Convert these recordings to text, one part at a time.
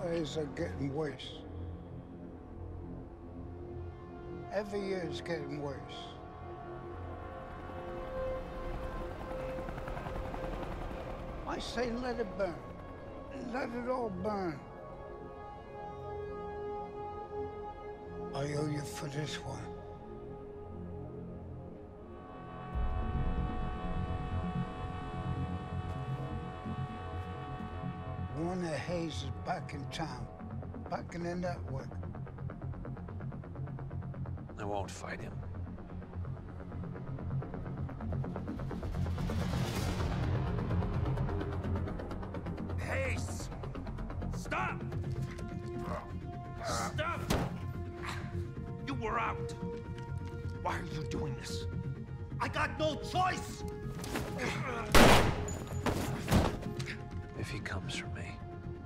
days are getting worse. Every year it's getting worse. I say let it burn. Let it all burn. I owe you for this one. Warner Hayes is back in town, back in the network. I won't fight him. Hayes! Stop! Stop! You were out. Why are you doing this? I got no choice! If he comes for me.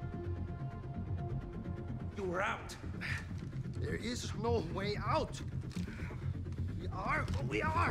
You were out. There is no way out. We are what we are.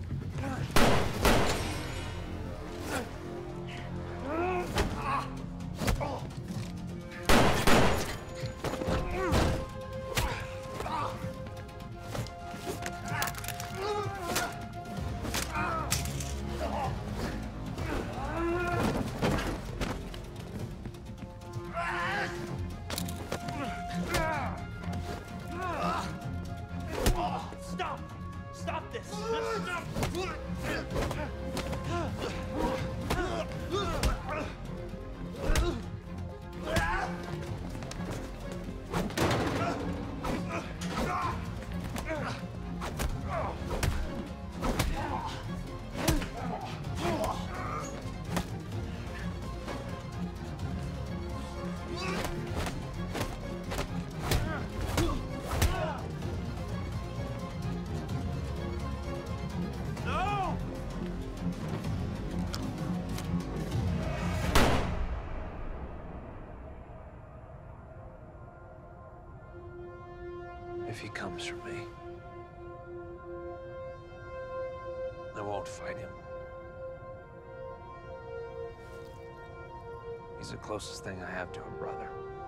Stop! Stop this! Stop! If he comes for me. I won't fight him. He's the closest thing I have to a brother.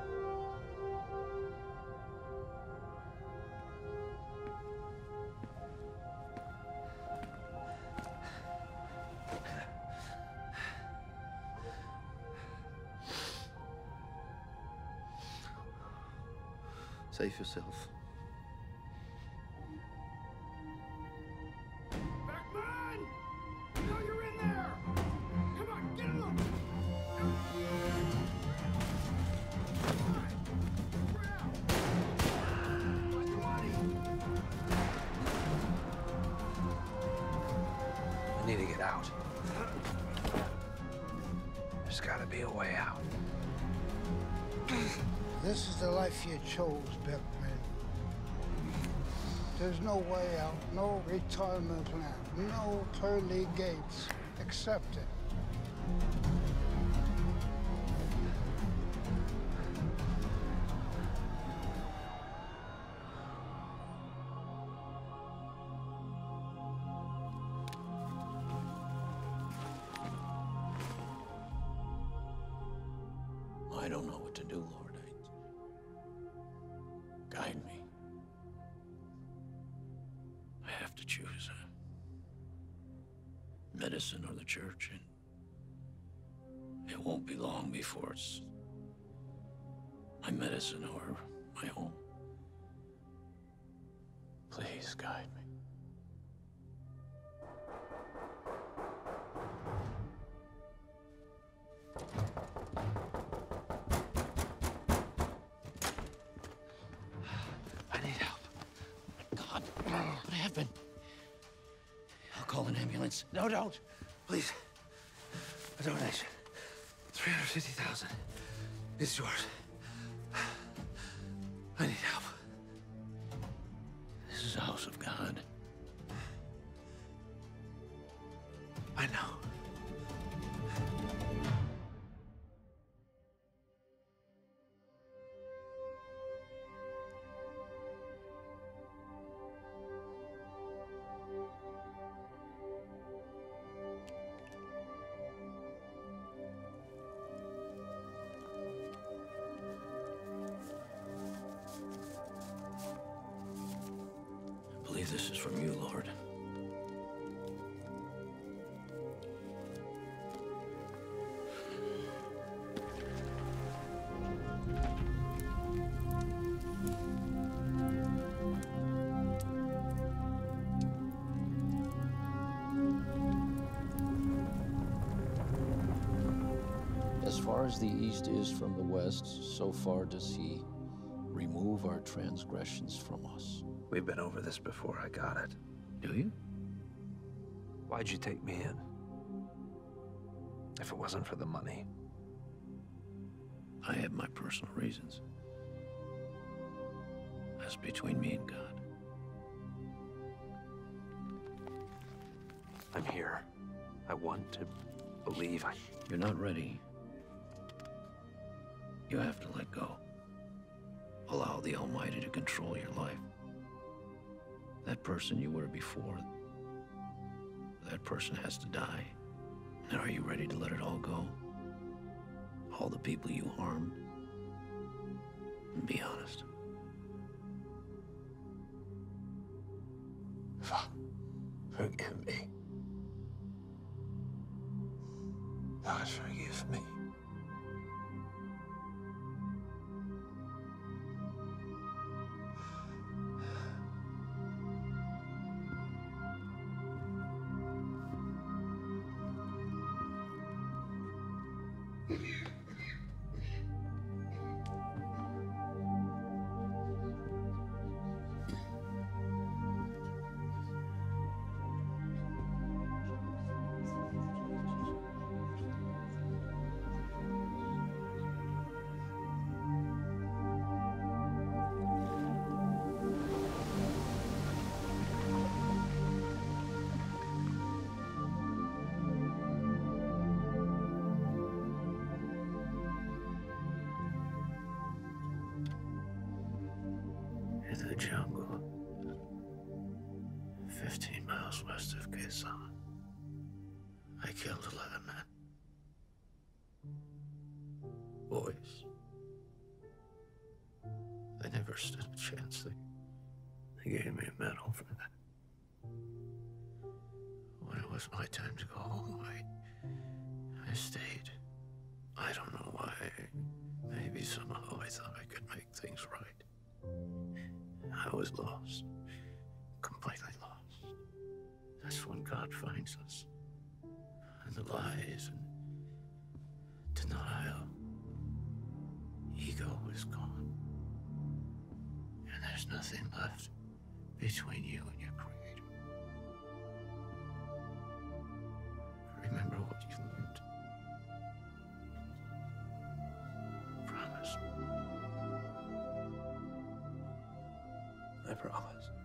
Save yourself. Beckman! You know you're in there! Come on, get him! I need to get out. There's gotta be a way out. This is the life you chose, Beckman. There's no way out, no retirement plan, no pearly gates. Accept it. I don't know what to do, Lord. Guide me. I have to choose medicine or the church, and it won't be long before it's my medicine or my home. Please guide me. What happened? I'll call an ambulance. No, don't. Please. A donation. 350,000 is yours. I need help. This is the house of God. I know. this is from you, Lord. As far as the east is from the west, so far does he remove our transgressions from us. We've been over this before. I got it. Do you? Why'd you take me in? If it wasn't for the money. I have my personal reasons. That's between me and God. I'm here. I want to believe. You're not ready. You have to let go. Allow the Almighty to control your life. That person you were before, that person has to die. And are you ready to let it all go? All the people you harmed? And be honest. Forgive me. God, forgive me. In the jungle, 15 miles west of Quezon, I killed 11 men. Boys. They never stood a chance. They gave me a medal for that. When it was my time to go home, I stayed. I don't know why. Maybe somehow I thought I could make things right. I was lost. Completely lost. That's when God finds us. And the lies and denial. Ego is gone. And there's nothing left between you and your Creator. Remember what you learned. Promise. I promise.